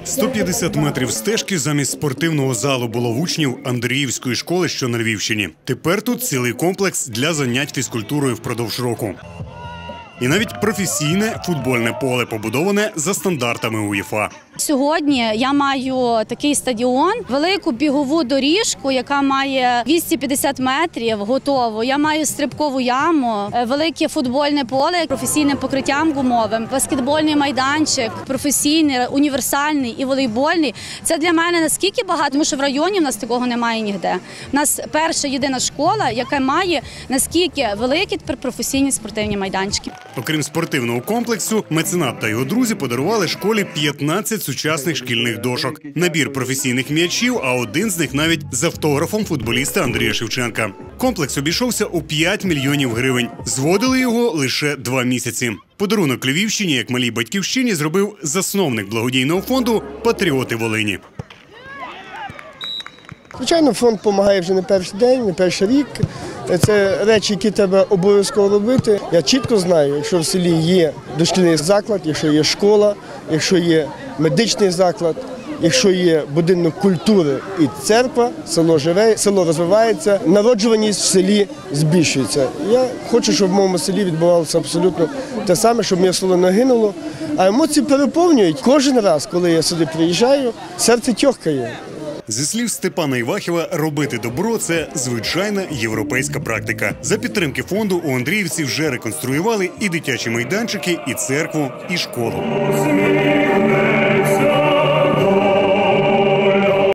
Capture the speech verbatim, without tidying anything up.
сто п'ятдесят метрів стежки замість спортивного залу було в учнів Андріївської школи, що на Львівщині. Тепер тут цілий комплекс для занять фізкультурою впродовж року. І навіть професійне футбольне поле побудоване за стандартами УЄФА. Сьогодні я маю такий стадіон, велику бігову доріжку, яка має двісті п'ятдесят метрів, готову. Я маю стрибкову яму, велике футбольне поле, професійним покриттям гумовим, баскетбольний майданчик, професійний, універсальний і волейбольний. Це для мене наскільки багато, тому що в районі в нас такого немає ніде. У нас перша єдина школа, яка має наскільки великі тепер професійні спортивні майданчики. Окрім спортивного комплексу, меценат та його друзі подарували школі п'ятнадцять сучасних шкільних дошок, набір професійних м'ячів, а один з них навіть з автографом футболіста Андрія Шевченка. Комплекс обійшовся у п'ять мільйонів гривень. Зводили його лише два місяці. Подарунок Львівщині, як малій батьківщині, зробив засновник благодійного фонду «Патріоти Волині». Звичайно, фонд допомагає вже не перший день, не перший рік. Це речі, які треба обов'язково робити. Я чітко знаю, якщо в селі є дошкільний заклад, якщо є школа, якщо є медичний заклад, якщо є будинок культури і церква, село живе, село розвивається, народжуваність в селі збільшується. Я хочу, щоб в моєму селі відбувалося абсолютно те саме, щоб моє село не гинуло. А емоції переповнюють. Кожен раз, коли я сюди приїжджаю, серце тьохкає. Зі слів Степана Івахіва, робити добро – це звичайна європейська практика. За підтримки фонду у Андріївці вже реконструювали і дитячі майданчики, і церкву, і школу.